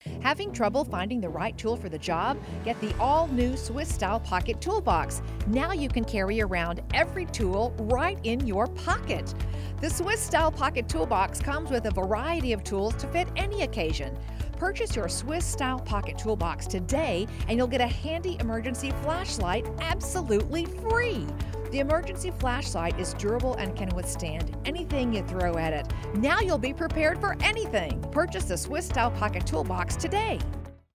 Having trouble finding the right tool for the job? Get the all-new Swiss-style pocket toolbox. Now you can carry around every tool right in your pocket. The Swiss-style pocket toolbox comes with a variety of tools to fit any occasion. Purchase your Swiss-style pocket toolbox today and you'll get a handy emergency flashlight absolutely free. The emergency flashlight is durable and can withstand anything you throw at it. Now you'll be prepared for anything. Purchase the Swiss-style pocket toolbox today.